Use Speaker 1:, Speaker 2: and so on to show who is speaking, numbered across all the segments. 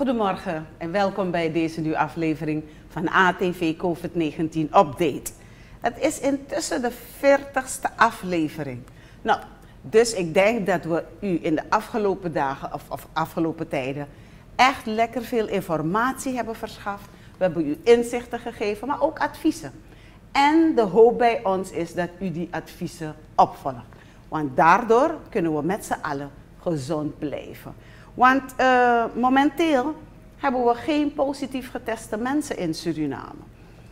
Speaker 1: Goedemorgen en welkom bij deze nieuwe aflevering van ATV COVID-19 Update. Het is intussen de 40ste aflevering. Nou, dus ik denk dat we u in de afgelopen dagen of afgelopen tijden echt lekker veel informatie hebben verschaft. We hebben u inzichten gegeven, maar ook adviezen. En de hoop bij ons is dat u die adviezen opvolgt. Want daardoor kunnen we met z'n allen gezond blijven. Want momenteel hebben we geen positief geteste mensen in Suriname.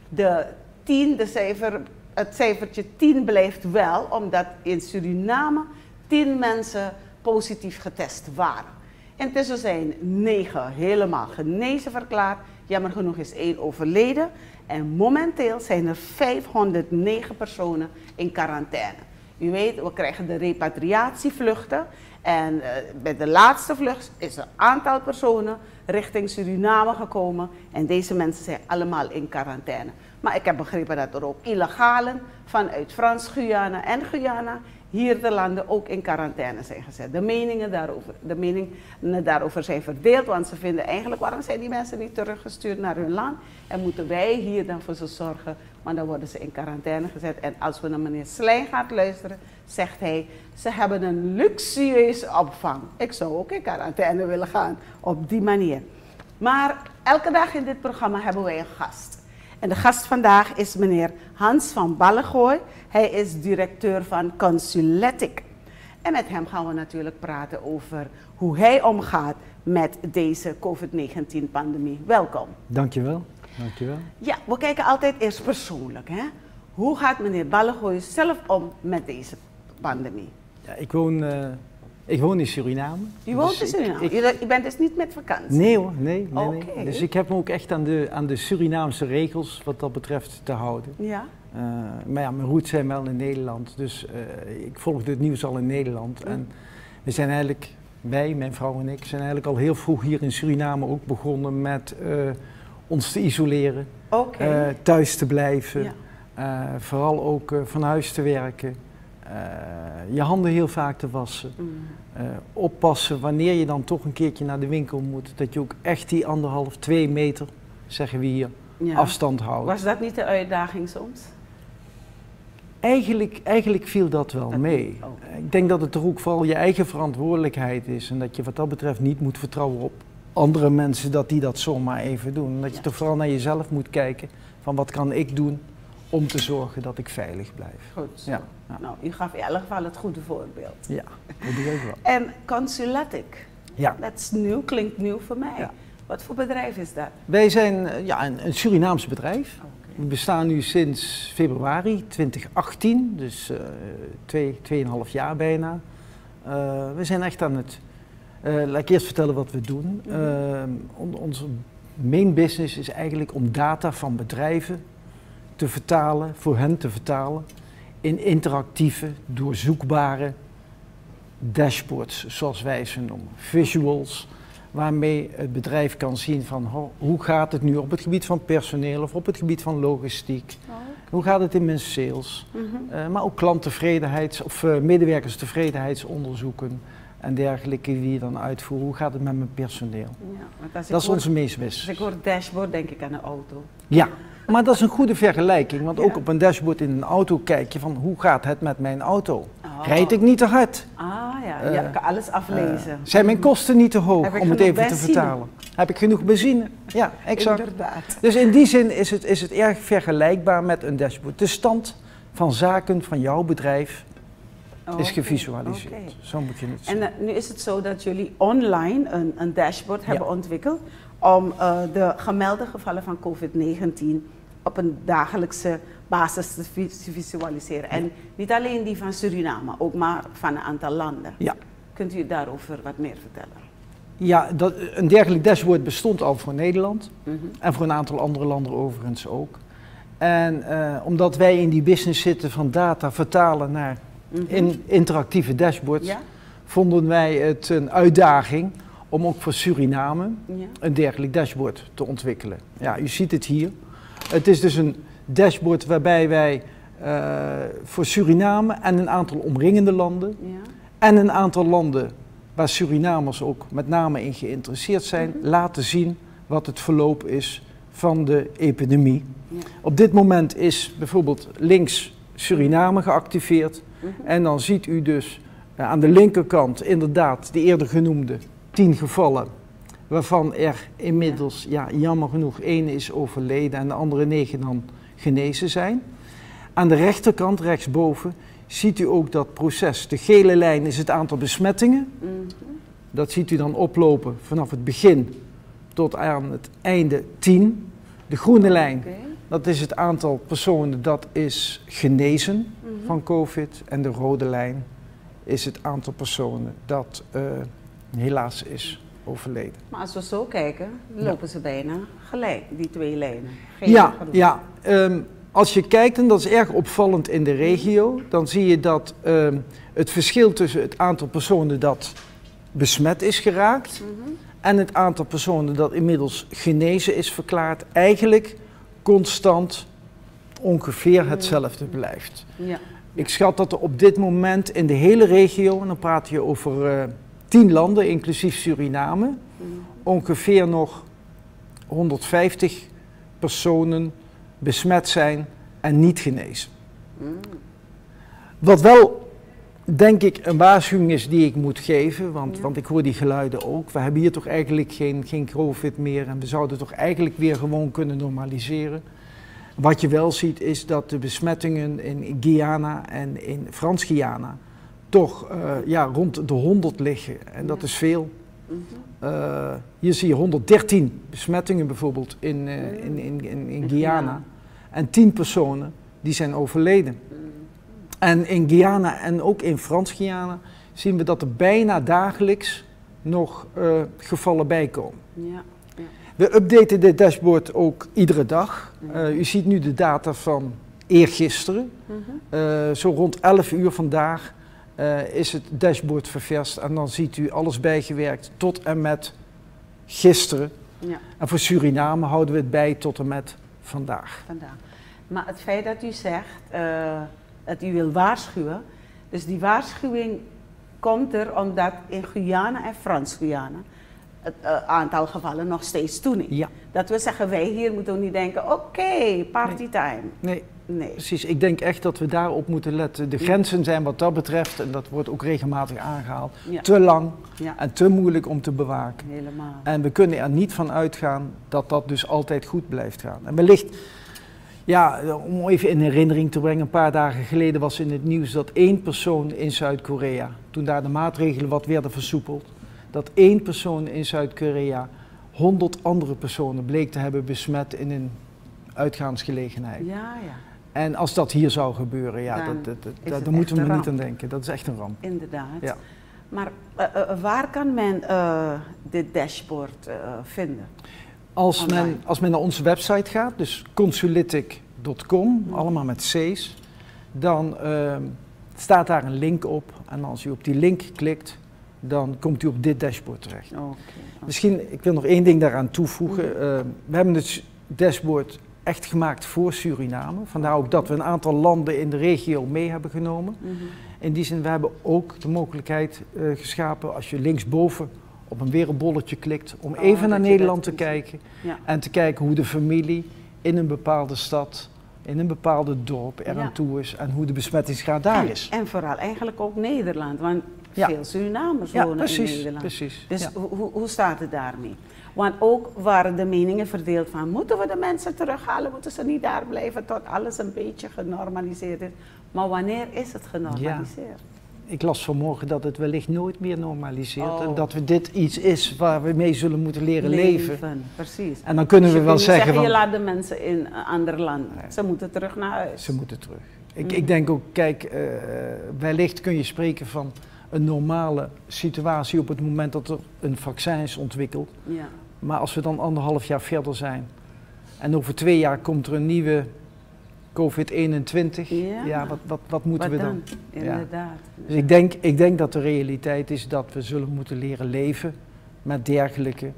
Speaker 1: Het cijfertje 10 blijft wel, omdat in Suriname 10 mensen positief getest waren. Intussen zijn 9 helemaal genezen verklaard. Jammer genoeg is 1 overleden. En momenteel zijn er 509 personen in quarantaine. U weet, we krijgen de repatriatievluchten. En bij de laatste vlucht is een aantal personen richting Suriname gekomen. En deze mensen zijn allemaal in quarantaine. Maar ik heb begrepen dat er ook illegalen vanuit Frans-Guyana en Guyana hier de landen ook in quarantaine zijn gezet. De meningen daarover zijn verdeeld, want ze vinden eigenlijk, waarom zijn die mensen niet teruggestuurd naar hun land? En moeten wij hier dan voor ze zorgen, want dan worden ze in quarantaine gezet. En als we naar meneer Slijn gaan luisteren, zegt hij, ze hebben een luxueuze opvang. Ik zou ook in quarantaine willen gaan op die manier. Maar elke dag in dit programma hebben wij een gast. En de gast vandaag is meneer Hans van Ballegoy. Hij is directeur van Consulatic. En met hem gaan we natuurlijk praten over hoe hij omgaat met deze COVID-19-pandemie. Welkom.
Speaker 2: Dankjewel. Dankjewel.
Speaker 1: Ja, we kijken altijd eerst persoonlijk. Hè? Hoe gaat meneer Ballegoy zelf om met deze pandemie?
Speaker 2: Ja, ik woon in Suriname.
Speaker 1: U woont in Suriname? U bent dus niet met vakantie?
Speaker 2: Nee hoor, nee.
Speaker 1: Okay.
Speaker 2: Dus ik heb me ook echt aan de Surinaamse regels wat dat betreft te houden.
Speaker 1: Ja.
Speaker 2: Maar ja, mijn roots zijn wel in Nederland, dus ik volgde het nieuws al in Nederland. En we zijn eigenlijk, mijn vrouw en ik, zijn eigenlijk al heel vroeg hier in Suriname ook begonnen met ons te isoleren, thuis te blijven, vooral ook van huis te werken. Je handen heel vaak te wassen, oppassen wanneer je dan toch een keertje naar de winkel moet, dat je ook echt die 1,5, 2 meter, zeggen we hier, afstand houdt.
Speaker 1: Was dat niet de uitdaging soms?
Speaker 2: Eigenlijk viel dat wel mee. Ik denk dat het toch ook vooral je eigen verantwoordelijkheid is en dat je wat dat betreft niet moet vertrouwen op andere mensen dat die dat zomaar even doen. En dat je toch vooral naar jezelf moet kijken van wat kan ik doen om te zorgen dat ik veilig blijf.
Speaker 1: Goed zo.
Speaker 2: Ja.
Speaker 1: Nou, u gaf in elk geval het goede voorbeeld.
Speaker 2: Ja, dat doe ik wel.
Speaker 1: En Consulatic,
Speaker 2: ja.
Speaker 1: Dat is nieuw, klinkt nieuw voor mij. Ja. Wat voor bedrijf is dat?
Speaker 2: Wij zijn een Surinaams bedrijf. We bestaan nu sinds februari 2018, dus 2,5 jaar bijna. We zijn echt aan het, laat ik eerst vertellen wat we doen. Onze main business is eigenlijk om data van bedrijven te vertalen, voor hen te vertalen in interactieve, doorzoekbare dashboards, zoals wij ze noemen. Visuals, waarmee het bedrijf kan zien van hoe gaat het nu op het gebied van personeel of op het gebied van logistiek. Hoe gaat het in mijn sales, maar ook klanttevredenheids- of medewerkerstevredenheidsonderzoeken en dergelijke die je dan uitvoert. Hoe gaat het met mijn personeel? Ja, dat is onze meest business.
Speaker 1: Als ik hoor dashboard, denk ik aan een auto.
Speaker 2: Ja. Maar dat is een goede vergelijking, want ook op een dashboard in een auto kijk je van hoe gaat het met mijn auto? Rijd ik niet te hard?
Speaker 1: Ik kan alles aflezen.
Speaker 2: Zijn mijn kosten niet te hoog, om het even te vertalen? Heb ik genoeg benzine? Ja, exact.
Speaker 1: Inderdaad.
Speaker 2: Dus in die zin is het erg vergelijkbaar met een dashboard. De stand van zaken van jouw bedrijf is gevisualiseerd. Zo moet je het zien.
Speaker 1: En nu is het zo dat jullie online een dashboard hebben ontwikkeld om de gemelde gevallen van COVID-19 op een dagelijkse basis te visualiseren. En niet alleen die van Suriname, ook maar van een aantal landen. Ja. Kunt u daarover wat meer vertellen?
Speaker 2: Ja, een dergelijk dashboard bestond al voor Nederland en voor een aantal andere landen overigens ook. En omdat wij in die business zitten van data vertalen naar interactieve dashboards, vonden wij het een uitdaging om ook voor Suriname een dergelijk dashboard te ontwikkelen. Ja, u ziet het hier. Het is dus een dashboard waarbij wij voor Suriname en een aantal omringende landen en een aantal landen waar Surinamers ook met name in geïnteresseerd zijn, laten zien wat het verloop is van de epidemie.
Speaker 1: Ja.
Speaker 2: Op dit moment is bijvoorbeeld links Suriname geactiveerd en dan ziet u dus aan de linkerkant inderdaad de eerder genoemde 10 gevallen, waarvan er inmiddels, jammer genoeg, 1 is overleden en de andere 9 dan genezen zijn. Aan de rechterkant, rechtsboven, ziet u ook dat proces. De gele lijn is het aantal besmettingen. Dat ziet u dan oplopen vanaf het begin tot aan het einde 10. De groene lijn, dat is het aantal personen dat is genezen van COVID. En de rode lijn is het aantal personen dat helaas is overleden.
Speaker 1: Maar als we zo kijken, lopen ze bijna gelijk, die 2 lijnen.
Speaker 2: Als je kijkt, en dat is erg opvallend in de regio, dan zie je dat het verschil tussen het aantal personen dat besmet is geraakt en het aantal personen dat inmiddels genezen is verklaard, eigenlijk constant ongeveer hetzelfde blijft.
Speaker 1: Ja.
Speaker 2: Ik schat dat er op dit moment in de hele regio, en dan praat je over 10 landen, inclusief Suriname, ongeveer nog 150 personen besmet zijn en niet genezen. Wat wel, denk ik, een waarschuwing is die ik moet geven, want ik hoor die geluiden ook. We hebben hier toch eigenlijk geen COVID meer en we zouden toch eigenlijk weer gewoon kunnen normaliseren. Wat je wel ziet is dat de besmettingen in Guyana en in Frans-Guyana toch rond de 100 liggen en dat is veel. Hier zie je 113 besmettingen bijvoorbeeld in Guyana en 10 personen die zijn overleden. En in Guyana en ook in Frans-Guyana zien we dat er bijna dagelijks nog gevallen bijkomen.
Speaker 1: Ja.
Speaker 2: We updaten dit dashboard ook iedere dag. U ziet nu de data van eergisteren. Zo rond 11 uur vandaag is het dashboard ververst en dan ziet u alles bijgewerkt tot en met gisteren. Ja. En voor Suriname houden we het bij tot en met vandaag.
Speaker 1: Maar het feit dat u zegt dat u wil waarschuwen, dus die waarschuwing komt er omdat in Guyana en Frans-Guyana het aantal gevallen nog steeds toeneemt.
Speaker 2: Ja.
Speaker 1: Dat we zeggen, wij hier moeten niet denken, oké, partytime.
Speaker 2: Nee, precies. Ik denk echt dat we daarop moeten letten. De grenzen zijn wat dat betreft, en dat wordt ook regelmatig aangehaald, te lang en te moeilijk om te bewaken.
Speaker 1: Helemaal.
Speaker 2: En we kunnen er niet van uitgaan dat dat dus altijd goed blijft gaan. En wellicht, om even in herinnering te brengen, een paar dagen geleden was in het nieuws dat 1 persoon in Zuid-Korea, toen daar de maatregelen wat werden versoepeld, dat 1 persoon in Zuid-Korea 100 andere personen bleek te hebben besmet in een uitgaansgelegenheid. En als dat hier zou gebeuren, daar moeten we niet aan denken. Dat is echt een ramp.
Speaker 1: Inderdaad.
Speaker 2: Ja.
Speaker 1: Maar waar kan men dit dashboard vinden?
Speaker 2: Als men naar onze website gaat, dus consulitic.com, allemaal met C's, dan staat daar een link op. En als u op die link klikt, dan komt u op dit dashboard terecht. Misschien, ik wil nog 1 ding daaraan toevoegen. We hebben het dashboard echt gemaakt voor Suriname. Vandaar ook dat we een aantal landen in de regio mee hebben genomen. In die zin, we hebben ook de mogelijkheid geschapen, als je linksboven op een wereldbolletje klikt, om even naar Nederland te kijken. En te kijken hoe de familie in een bepaalde stad, in een bepaalde dorp eraan toe is en hoe de besmettingsgraad daar is.
Speaker 1: En vooral eigenlijk ook Nederland, want veel Surinamers wonen in Nederland.
Speaker 2: Precies.
Speaker 1: Dus hoe staat het daarmee? Want ook waren de meningen verdeeld van, moeten we de mensen terughalen, moeten ze niet daar blijven tot alles een beetje genormaliseerd is. Maar wanneer is het genormaliseerd?
Speaker 2: Ik las vanmorgen dat het wellicht nooit meer normaliseert en dat dit iets is waar we mee zullen moeten leren leven.
Speaker 1: Precies.
Speaker 2: En dan kunnen we wel zeggen van,
Speaker 1: je laat de mensen in een ander land, ze moeten terug naar huis.
Speaker 2: Ze moeten terug. Ik denk ook, kijk, wellicht kun je spreken van een normale situatie op het moment dat er een vaccin is ontwikkeld. Maar als we dan 1,5 jaar verder zijn en over 2 jaar komt er een nieuwe COVID-21, wat moeten we dan?
Speaker 1: Inderdaad.
Speaker 2: Dus ik denk dat de realiteit is dat we zullen moeten leren leven met dergelijke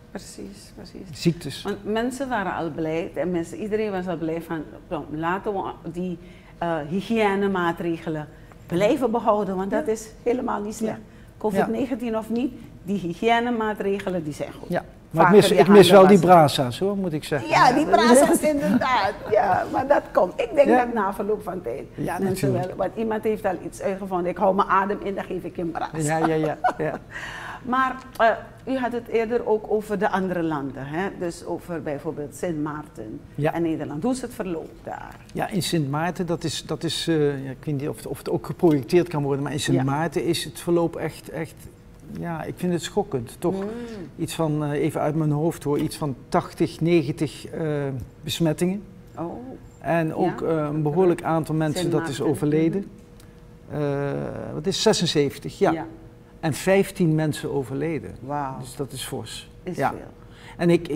Speaker 2: ziektes.
Speaker 1: Want mensen waren al blij, en iedereen was al blij van, laten we die hygiënemaatregelen blijven behouden, want dat is helemaal niet slecht. COVID-19 of niet, die hygiënemaatregelen die zijn goed.
Speaker 2: Ja. Maar ik mis wel die brasa's hoor, moet ik zeggen.
Speaker 1: Ja, die brasa's inderdaad. Ja, maar dat komt. Ik denk dat na verloop van tijd mensen wel, want iemand heeft al iets uitgevonden. Ik hou mijn adem in, dan geef ik je een brasa.
Speaker 2: Ja.
Speaker 1: Maar u had het eerder ook over de andere landen, hè? Dus over bijvoorbeeld Sint Maarten en Nederland. Hoe is het verloop daar?
Speaker 2: Ja, in Sint Maarten, dat is ik weet niet of het ook geprojecteerd kan worden, maar in Sint Maarten is het verloop echt, ja, ik vind het schokkend. Toch iets van, even uit mijn hoofd hoor, iets van 80, 90 besmettingen. Oh. En ook een behoorlijk aantal mensen dat is overleden. Wat is 76, ja. En 15 mensen overleden.
Speaker 1: Wauw.
Speaker 2: Dus dat is fors.
Speaker 1: Is veel.
Speaker 2: En ik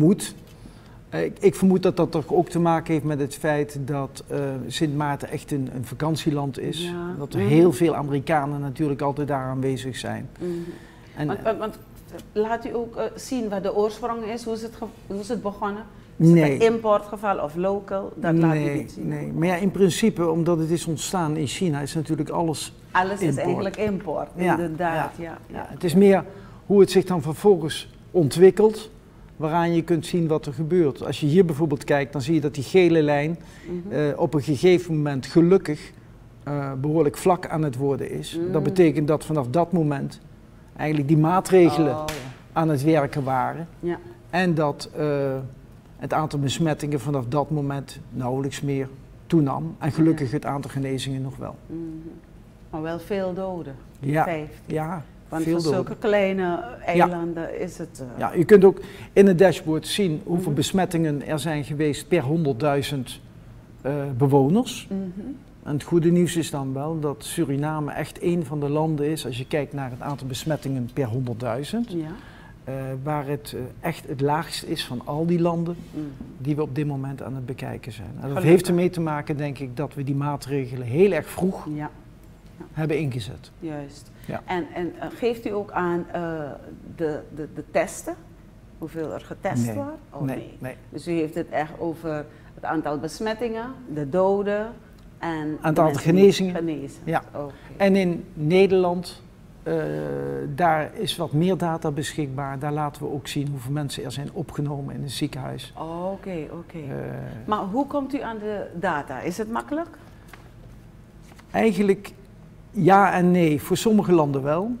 Speaker 2: vermoed dat dat toch ook te maken heeft met het feit dat Sint Maarten echt een vakantieland is. Ja. Dat er heel veel Amerikanen natuurlijk altijd daar aanwezig zijn.
Speaker 1: Want laat u ook zien wat de oorsprong is, hoe is het begonnen?
Speaker 2: Nee.
Speaker 1: Is het een importgeval of local? Dat laat u niet zien.
Speaker 2: Nee, maar ja, in principe, omdat het is ontstaan in China, is natuurlijk alles
Speaker 1: import. Is eigenlijk import, inderdaad. Ja.
Speaker 2: Het is meer hoe het zich dan vervolgens ontwikkelt, waaraan je kunt zien wat er gebeurt. Als je hier bijvoorbeeld kijkt, dan zie je dat die gele lijn op een gegeven moment gelukkig behoorlijk vlak aan het worden is. Dat betekent dat vanaf dat moment eigenlijk die maatregelen aan het werken waren. Ja. En dat het aantal besmettingen vanaf dat moment nauwelijks meer toenam. En gelukkig het aantal genezingen nog wel.
Speaker 1: Maar wel veel doden.
Speaker 2: Ja,
Speaker 1: 50.
Speaker 2: Ja.
Speaker 1: Want voor zulke kleine eilanden is het...
Speaker 2: Ja, je kunt ook in het dashboard zien hoeveel besmettingen er zijn geweest per 100.000 bewoners. En het goede nieuws is dan wel dat Suriname echt een van de landen is, als je kijkt naar het aantal besmettingen per 100.000, waar het echt het laagst is van al die landen die we op dit moment aan het bekijken zijn. En dat heeft ermee te maken, denk ik, dat we die maatregelen heel erg vroeg hebben ingezet.
Speaker 1: Juist. Ja. En geeft u ook aan de testen? Hoeveel er getest wordt? Oh, nee. Dus u heeft het echt over het aantal besmettingen, de doden en
Speaker 2: het aantal genezingen. Ja. Okay. En in Nederland, daar is wat meer data beschikbaar. Daar laten we ook zien hoeveel mensen er zijn opgenomen in het ziekenhuis.
Speaker 1: Oké. Maar hoe komt u aan de data? Is het makkelijk?
Speaker 2: Eigenlijk ja en nee. Voor sommige landen wel.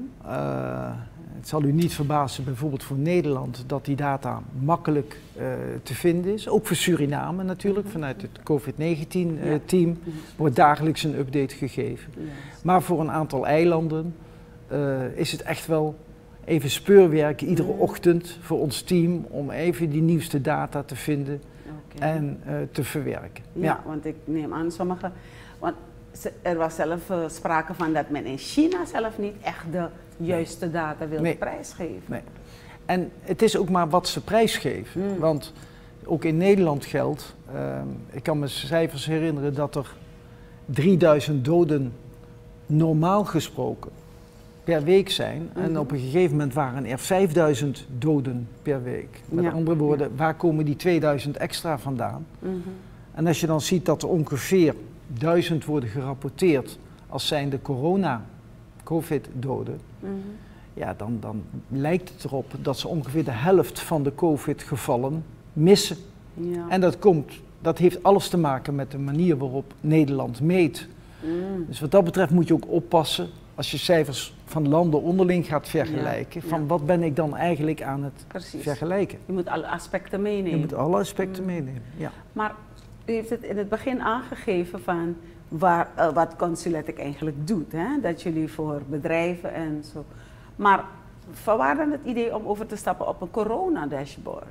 Speaker 2: Het zal u niet verbazen, bijvoorbeeld voor Nederland, dat die data makkelijk te vinden is. Ook voor Suriname natuurlijk, vanuit het COVID-19-team wordt dagelijks een update gegeven. Maar voor een aantal eilanden is het echt wel even speurwerk iedere ochtend voor ons team om even die nieuwste data te vinden en te verwerken.
Speaker 1: Ja, want ik neem aan sommige... Want er was zelf sprake van dat men in China zelf niet echt de juiste data wilde prijsgeven. Nee.
Speaker 2: En het is ook maar wat ze prijsgeven. Want ook in Nederland geldt, ik kan me cijfers herinneren dat er 3000 doden normaal gesproken per week zijn. En op een gegeven moment waren er 5000 doden per week. Met andere woorden, waar komen die 2000 extra vandaan? En als je dan ziet dat er ongeveer 1000 worden gerapporteerd als zijnde COVID-doden, ja, dan lijkt het erop dat ze ongeveer de helft van de COVID-gevallen missen. Ja. En dat heeft alles te maken met de manier waarop Nederland meet. Dus wat dat betreft moet je ook oppassen als je cijfers van landen onderling gaat vergelijken, van wat ben ik dan eigenlijk aan het vergelijken.
Speaker 1: Je moet alle aspecten meenemen.
Speaker 2: Je moet alle aspecten meenemen, ja.
Speaker 1: Maar u heeft het in het begin aangegeven van wat Consuletics eigenlijk doet, hè? Dat jullie voor bedrijven en zo. Maar vanwaar dan het idee om over te stappen op een corona-dashboard?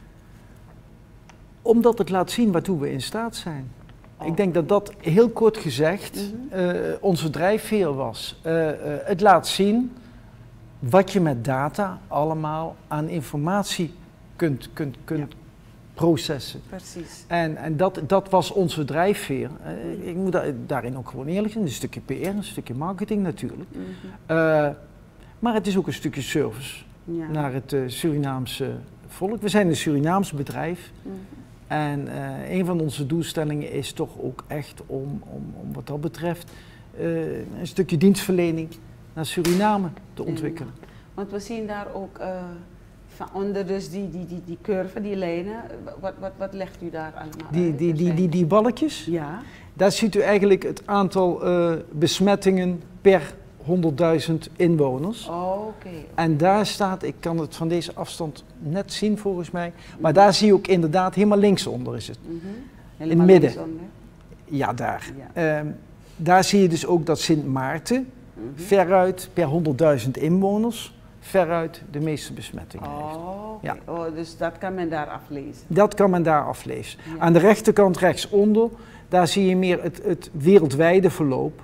Speaker 2: Omdat het laat zien waartoe we in staat zijn. Ik denk dat dat heel kort gezegd onze drijfveer was. Het laat zien wat je met data allemaal aan informatie kunt processen. Precies. En dat was onze drijfveer. Ik moet daarin ook gewoon eerlijk zijn. Een stukje PR, een stukje marketing natuurlijk. Maar het is ook een stukje service naar het Surinaamse volk. We zijn een Surinaams bedrijf. En een van onze doelstellingen is toch ook echt om wat dat betreft een stukje dienstverlening naar Suriname te ontwikkelen.
Speaker 1: Ja. Want we zien daar ook van onder dus die curve, die lijnen. Wat legt u daar allemaal uit?
Speaker 2: Die balkjes,
Speaker 1: ja.
Speaker 2: Daar ziet u eigenlijk het aantal besmettingen per 100.000 inwoners.
Speaker 1: Oh, oké.
Speaker 2: En daar staat, ik kan het van deze afstand net zien volgens mij, maar daar zie je ook inderdaad, helemaal linksonder is het. In het midden. Linksonder. Ja, daar. Ja. Daar zie je dus ook dat Sint Maarten veruit per 100.000 inwoners veruit de meeste besmettingen heeft.
Speaker 1: Oh, okay. Ja. Oh, dus dat kan men daar aflezen?
Speaker 2: Dat kan men daar aflezen. Ja. Aan de rechterkant rechtsonder, daar zie je meer het wereldwijde verloop.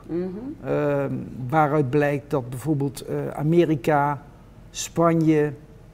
Speaker 2: Waaruit blijkt dat bijvoorbeeld Amerika, Spanje,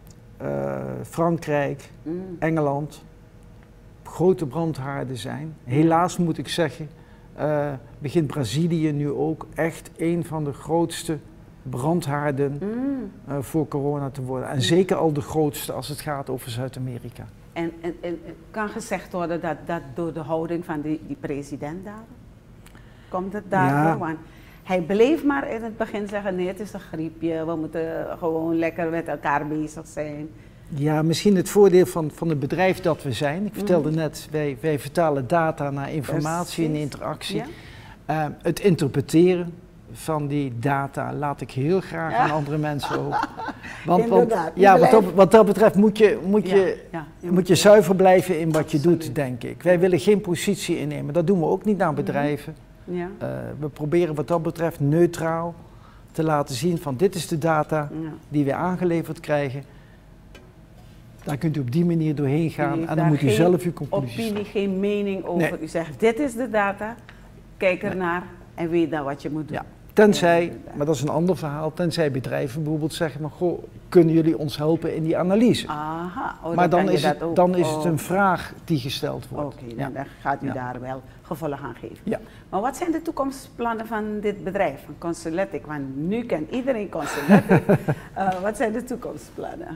Speaker 2: Frankrijk, Engeland grote brandhaarden zijn. Helaas moet ik zeggen, begint Brazilië nu ook echt een van de grootste brandhaarden voor corona te worden. En zeker al de grootste als het gaat over Zuid-Amerika.
Speaker 1: En kan gezegd worden dat door de houding van die president daar? Komt het daardoor? Ja. Hij bleef maar in het begin zeggen, nee, het is een griepje, we moeten gewoon lekker met elkaar bezig zijn.
Speaker 2: Ja, misschien het voordeel van het bedrijf dat we zijn. Ik vertelde net, wij vertalen data naar informatie en interactie. Ja. Het interpreteren van die data laat ik heel graag aan andere mensen ook. Want wat dat betreft moet je zuiver blijven in wat je doet, denk ik. Wij willen geen positie innemen, dat doen we ook niet naar bedrijven. Ja. We proberen wat dat betreft neutraal te laten zien van dit is de data die we aangeleverd krijgen. Daar kunt u op die manier doorheen gaan en dan moet u zelf uw conclusies
Speaker 1: trekken. Opinie, geen mening over. Nee. U zegt dit is de data, kijk ernaar en weet dan wat je moet doen. Ja.
Speaker 2: Tenzij, maar dat is een ander verhaal, tenzij bedrijven bijvoorbeeld zeggen van goh, kunnen jullie ons helpen in die analyse?
Speaker 1: Aha,
Speaker 2: maar dan is het een vraag die gesteld wordt.
Speaker 1: Oké, dan gaat u daar wel gevolg aan geven. Ja. Maar wat zijn de toekomstplannen van dit bedrijf, van Consuletic? Want nu kent iedereen Consuletic. Wat zijn de toekomstplannen?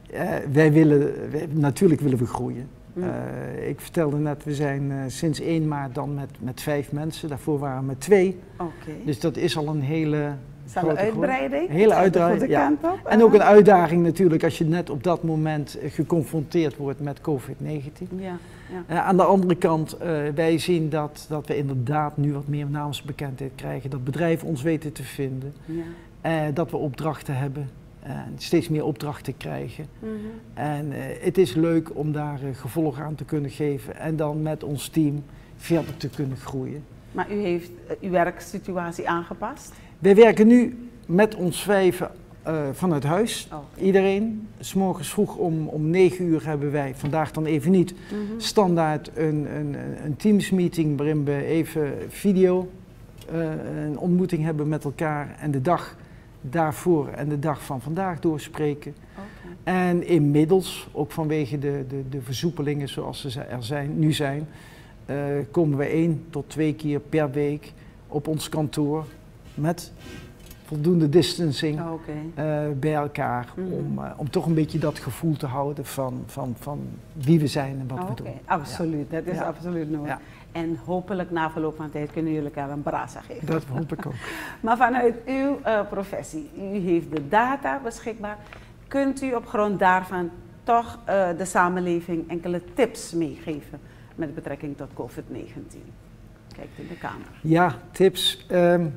Speaker 2: Natuurlijk willen we groeien. Ik vertelde net, we zijn sinds 1 maart dan met 5 mensen. Daarvoor waren we met 2.
Speaker 1: Okay.
Speaker 2: Dus dat is al een hele
Speaker 1: grote uitbreiding.
Speaker 2: Hele uitbreiding, ja. En ook een uitdaging natuurlijk als je net op dat moment geconfronteerd wordt met COVID-19. Ja, ja. Aan de andere kant, wij zien dat we inderdaad nu wat meer naamsbekendheid krijgen. Dat bedrijven ons weten te vinden. Ja. Dat we opdrachten hebben. Steeds meer opdrachten krijgen. En het is leuk om daar gevolg aan te kunnen geven en dan met ons team verder te kunnen groeien.
Speaker 1: Maar u heeft uw werksituatie aangepast?
Speaker 2: Wij werken nu met ons 5 vanuit huis. Iedereen. 's Morgens vroeg om 9 uur hebben wij, vandaag dan even niet, standaard een Teams meeting waarin we even video een ontmoeting hebben met elkaar en de dag daarvoor en de dag van vandaag doorspreken. Okay. En inmiddels, ook vanwege de versoepelingen zoals ze nu zijn, komen we 1 tot 2 keer per week op ons kantoor met voldoende distancing bij elkaar. Om toch een beetje dat gevoel te houden van wie we zijn en wat we doen.
Speaker 1: Absoluut, dat is absoluut nodig. Ja. En hopelijk na verloop van tijd kunnen jullie elkaar een brasa geven.
Speaker 2: Dat hoop ik ook.
Speaker 1: Maar vanuit uw professie, u heeft de data beschikbaar. Kunt u op grond daarvan toch de samenleving enkele tips meegeven met betrekking tot COVID-19? Kijkt in de kamer.
Speaker 2: Ja, tips.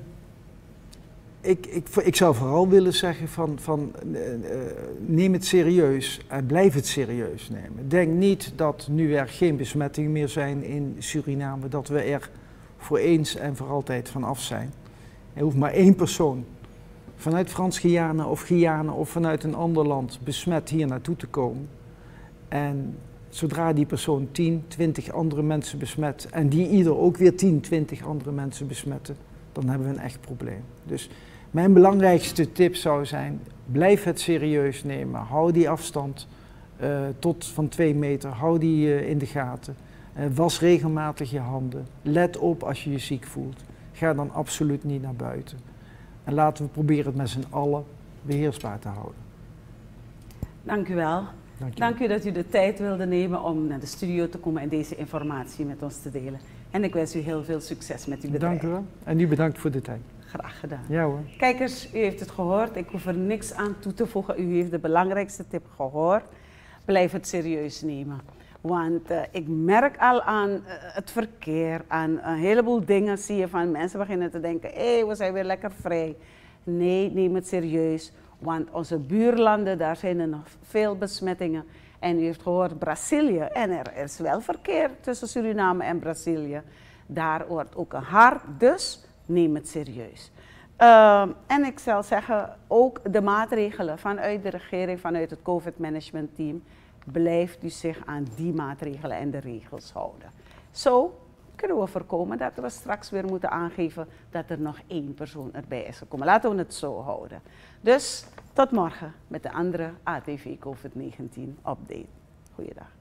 Speaker 2: Ik zou vooral willen zeggen van neem het serieus en blijf het serieus nemen. Denk niet dat nu er geen besmettingen meer zijn in Suriname, dat we er voor eens en voor altijd vanaf zijn. Er hoeft maar 1 persoon vanuit Frans-Guyana of vanuit een ander land besmet hier naartoe te komen. En zodra die persoon 10, 20 andere mensen besmet en die ieder ook weer 10, 20 andere mensen besmetten, dan hebben we een echt probleem. Dus mijn belangrijkste tip zou zijn, blijf het serieus nemen. Hou die afstand tot van 2 meter, hou die in de gaten. Was regelmatig je handen. Let op als je je ziek voelt. Ga dan absoluut niet naar buiten. En laten we proberen het met z'n allen beheersbaar te houden.
Speaker 1: Dank u wel. Dank u dat u de tijd wilde nemen om naar de studio te komen en deze informatie met ons te delen. En ik wens u heel veel succes met uw bedrijf.
Speaker 2: Dank u wel. En u bedankt voor de tijd.
Speaker 1: Graag gedaan.
Speaker 2: Ja hoor.
Speaker 1: Kijkers, u heeft het gehoord. Ik hoef er niks aan toe te voegen. U heeft de belangrijkste tip gehoord. Blijf het serieus nemen. Want ik merk al aan het verkeer, aan een heleboel dingen zie je van mensen beginnen te denken, we zijn weer lekker vrij. Nee, neem het serieus. Want onze buurlanden, daar zijn er nog veel besmettingen. En u heeft gehoord Brazilië. En er is wel verkeer tussen Suriname en Brazilië. Daar wordt ook een hart, dus neem het serieus. En ik zal zeggen, ook de maatregelen vanuit de regering, vanuit het COVID-management team, blijft u zich aan die maatregelen en de regels houden. Zo kunnen we voorkomen dat we straks weer moeten aangeven dat er nog 1 persoon erbij is gekomen. Laten we het zo houden. Dus tot morgen met de andere ATV COVID-19 update. Goeiedag.